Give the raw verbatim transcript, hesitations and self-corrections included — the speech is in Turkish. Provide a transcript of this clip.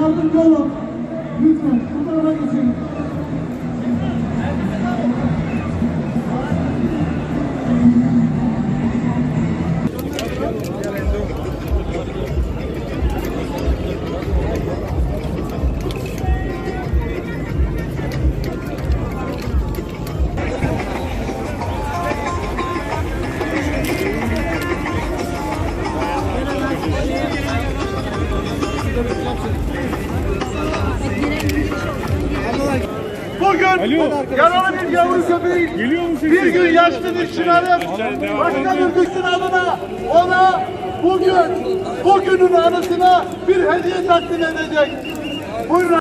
yardımcı olun. Lütfen bu tarafa geçin. Bugün Alo. Yaralı bir yavru köpeğin, bir gün yaşlı bir çınarın, başka bir düşsün adına, ona bugün, bugünün anısına bir hediye takdim edecek. Buyurun.